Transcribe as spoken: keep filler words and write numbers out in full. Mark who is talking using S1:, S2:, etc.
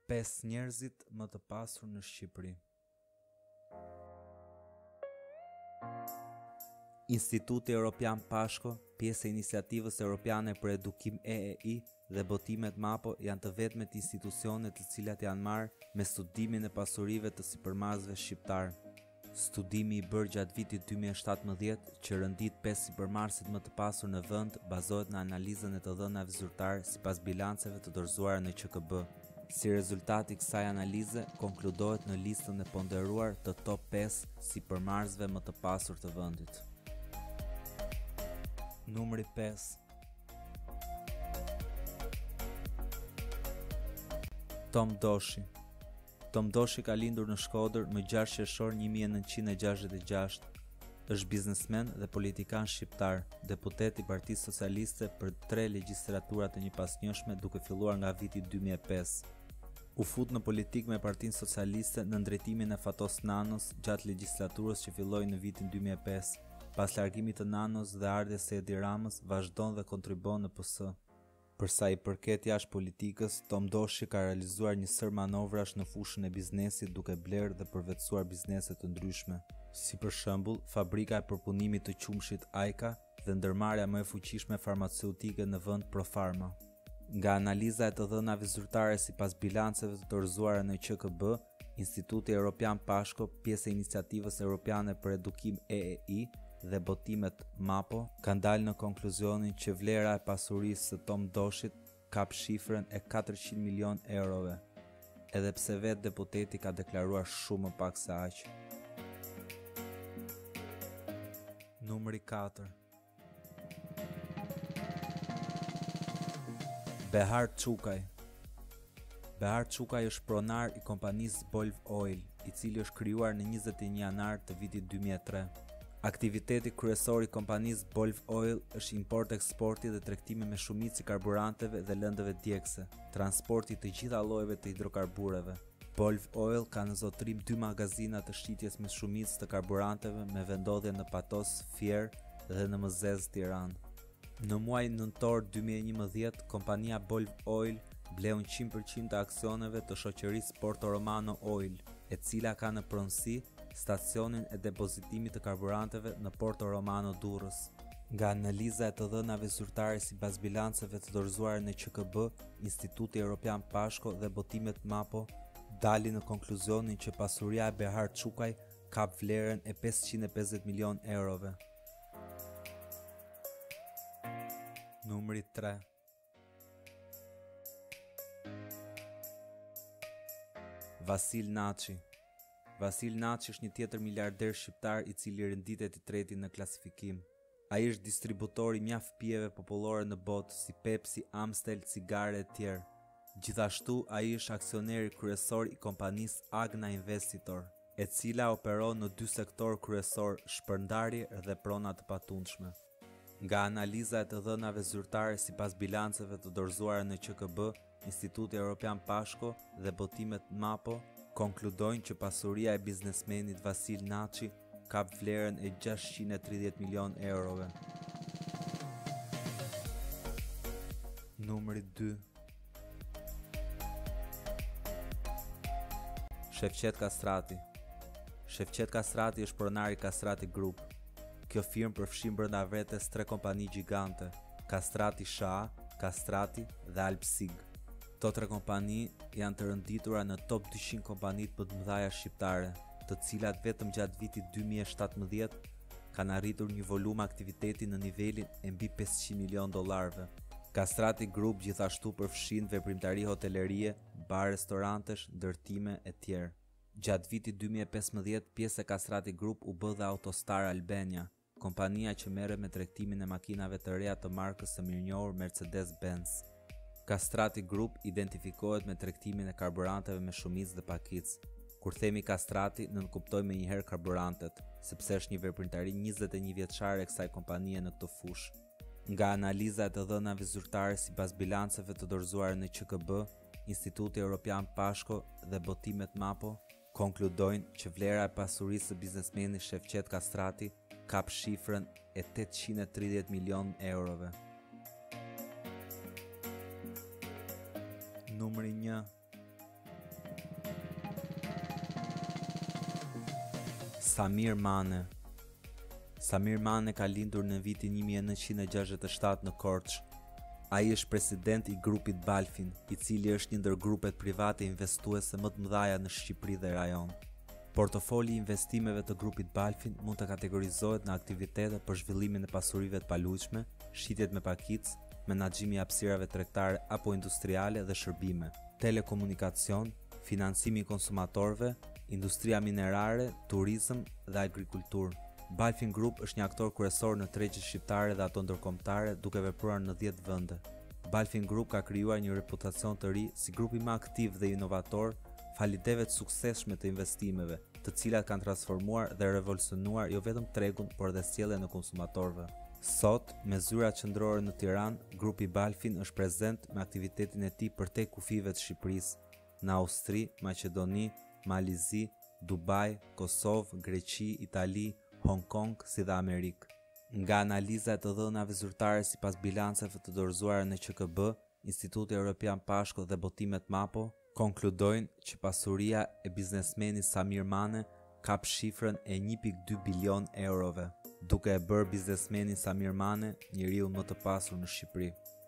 S1: pesë njerëzit më të pasur në Shqipëri. Instituti Europian Pashko, pjesë e Iniciativës Europiane për Edukim E E I dhe botimet MAPO janë të vetmet institucione të cilat janë marrë me studimin e pasurive të sipërmarrësve shqiptar. Studimi i bërë gjatë vitit dy mijë e shtatëmbëdhjetë që rëndit pesë sipërmarrësit më të pasur në vend bazohet në analizën e të dhënave zyrtare sipas bilanceve të dorëzuara në Q K B. Si rezultat i kësaj analize, konkludohet në listën e ponderuar të top pesë sipërmarrësve më të pasur të vendit. Numri pesë. Tom Doshi. Tom Doshi ka lindur në Shkodër më gjashtë qershor një mijë e nëntëqind e gjashtëdhjetë e gjashtë. Është biznesmen dhe politikan shqiptar, deputet i Partisë Socialiste për tre legjislatura të njëpasnjëshme duke filluar nga viti dy mijë e pesë. U fut në politikë me Partinë Socialiste në ndrejtimin e Fatos Nanos gjatë legjislaturës që filloi në vitin dy mijë e pesë. Pas largimit të Nanos dhe ardhes së Edi Ramës, vazhdon dhe kontribon në P S. Për sa i përket jashtë politikës, Tom Doshi ka realizuar një sër manovrash në fushën e biznesit duke blerë dhe përvetësuar biznese të ndryshme, si për shembull fabrika e përpunimit të qumshit Ajka dhe ndërmarrja më e fuqishme farmaceutike në vend Profarma. Nga analiza e të dhënave zyrtare sipas bilanceve të dorëzuara në Q K B, Instituti Europian Pashko, pjesë e Iniciativës Europiane për Edukim E E I dhe botimet MAPO, kanë dalë në konkluzionin që vlera e pasurisë së Tom Doshit kap shifrën e katërqind milion eurove, edhe pse vetë deputeti ka deklaruar shumë më pak se aq. Numri katër. Behar Çukaj. Behar Çukaj është pronar i kompanisë Bolv Oil, i cili është krijuar në njëzet e një janar të vitit dy mijë e tre. Aktiviteti kryesor i kompanisë Bolv Oil është import-eksporti dhe tregtimi me shumicë i karburanteve dhe lëndëve djegëse, transporti të gjitha llojeve të hidrokarbureve. Bolv Oil ka në zotrim dy magazina të shitjes me shumicë të karburanteve me vendodhje në Patos, Fier dhe në Mëzez, Tiranë. Në muajin nëntor dy mijë e njëmbëdhjetë, kompania Bolv Oil bleu njëqind përqind të aksioneve të shoqërisë Porto Romano Oil, e cila ka në pronësi stacionin e depozitimit të karburanteve në Porto Romano Durrës. Nga analiza e të dhënave zyrtare sipas bilanceve të dorëzuara në Q K B, Instituti Europian Pashko dhe botimet MAPO dalin në konkluzionin që pasuria e Behar Çukaj kap vlerën e pesëqind e pesëdhjetë milion eurove. Numri tre. Vasil Naçi. Vasil Naçi është një tjetër miliarder shqiptar i cili renditet i treti në klasifikim. Ai është distributor i mjaft pijeve popullore në botë si Pepsi, Amstel, cigare e tjerë. Gjithashtu ai është aksioneri kryesor i kompanisë Agna Investitor, e cila operon në dy sektor kryesor, shpërndarje dhe prona të patundshme. Nga analiza e të dhënave zyrtare sipas bilanceve të dorëzuara në Q K B, Instituti Europian Pashko dhe botimet MAPO konkludojnë që pasuria e biznesmenit Vasil Naçi kap vlerën e gjashtëqind e tridhjetë milion eurove. Numri dy. Shefqet Kastrati. Shefqet Kastrati është pronar i Kastrati Group. Kjo firmë përfshin brenda vetes tre kompani gjigante, Kastrati S A, Kastrati dhe Alpsig. Këto tre kompani janë të rënditura në top dyqind kompanitë më të mëdha shqiptare, të cilat vetëm gjatë vitit dy mijë e shtatëmbëdhjetë kanë arritur një volum aktiviteti në nivelin e mbi pesëqind milion dollarëve. Kastrati Group gjithashtu përfshin veprimtari hotelerie, bar, restorantesh, ndërtime e tjerë. Gjatë vitit dy mijë e pesëmbëdhjetë, pjesë e Kastrati Group u bë dhe Autostar Albania, kompania që merret me tregtimin e makinave të reja të markës së mirënjohur Mercedes-Benz. Kastrati Group identifikohet me tregtimin e karburanteve me shumicë dhe pakicë. Kur themi Kastrati, nënkuptojmë menjëherë karburantet, sepse është një veprimtari njëzet e një vjeçare e kësaj kompanie në këtë fushë. Nga analiza e të dhënave zyrtare sipas bilanceve të dorëzuara në Q K B, Instituti Europian Pashko dhe botimet MAPO konkludojnë që vlera e pasurisë së biznesmenit Shefqet Kastrati kap shifrën e tetëqind e tridhjetë milion eurove. Numri një. Samir Mane. Samir Mane ka lindur në vitin një mijë e nëntëqind e gjashtëdhjetë e shtatë në Korçë. Ai është president i grupit Balfin, i cili është një ndër grupet private investuese më të mëdha në Shqipëri dhe rajon. Portofoli i investimeve të grupit Balfin mund të kategorizohet në aktivitete për zhvillimin e pasurive të paluajtshme, shitjet me pakicë, menaxhimi i hapësirave tregtare apo industriale dhe shërbime, telekomunikacion, financimi i konsumatorëve, industria minerare, turizëm dhe agrikulturë. Balfin Group është një aktor kryesor në tregjet shqiptare dhe ato ndërkombëtare, duke vepruar në dhjetë vende. Balfin Group ka krijuar një reputacion të ri si grupi më aktiv dhe inovator, falideve të suksesshme të investimeve, të cilat kanë transformuar dhe revolucionuar jo vetëm tregun, por edhe sjelljen e konsumatorëve. Sot, me zyra qendrore në Tiranë, grupi Balfin është prezent me aktivitetin e tij përtej kufive të Shqipërisë, në Austri, Maqedoni, Malizi, Dubai, Kosovë, Greqi, Itali, Hong Kong si dhe Amerikë. Nga analiza e të dhënave zyrtare sipas bilanceve të dorëzuara në Q K B, Instituti Evropian Pashko dhe Botimet Mapo konkludojnë që pasuria e biznesmenit Samir Mane kap shifrën e një pikë dy bilion eurove, duke e bërë biznesmenin Samir Mane njeriu më të pasur në Shqipëri.